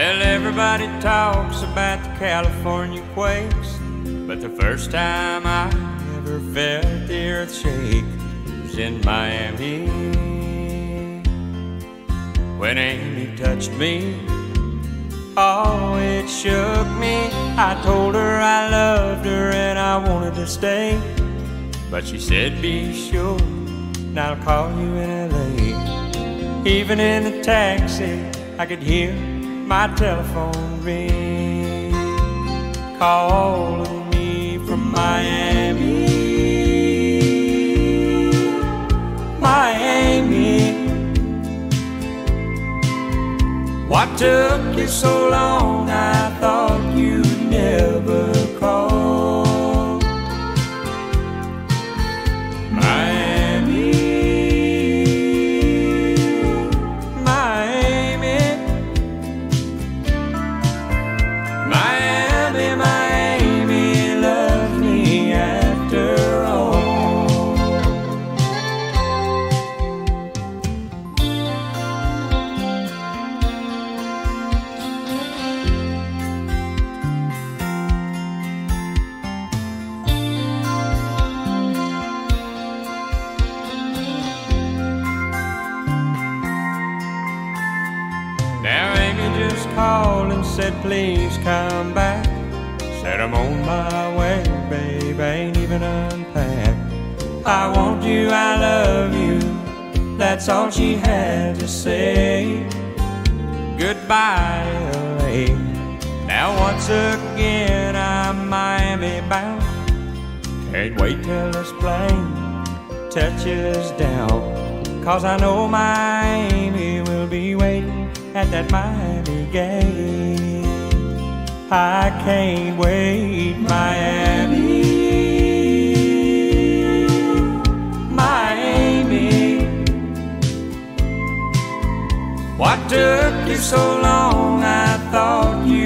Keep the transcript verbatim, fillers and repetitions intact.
Well, everybody talks about the California quakes, but the first time I ever felt the earth shake was in Miami. When Amy touched me, oh, it shook me. I told her I loved her and I wanted to stay, but she said, be sure, and I'll call you in L A. Even in the taxi, I could hear my telephone ring, calling me from Miami. Miami, what took you so long? I thought you'd never call. Miami, Miami, Miami, Miami loves me after all. Now Amy just called and said, please come back. Said, I'm on my way, babe, I ain't even unpacked. I want you, I love you, that's all she had to say. Goodbye, L A. Now once again I'm Miami bound. Can't wait till this plane touches down, 'cause I know Miami will be waiting at that Miami gate. I can't wait, Miami, Miami. What took you so long? I thought you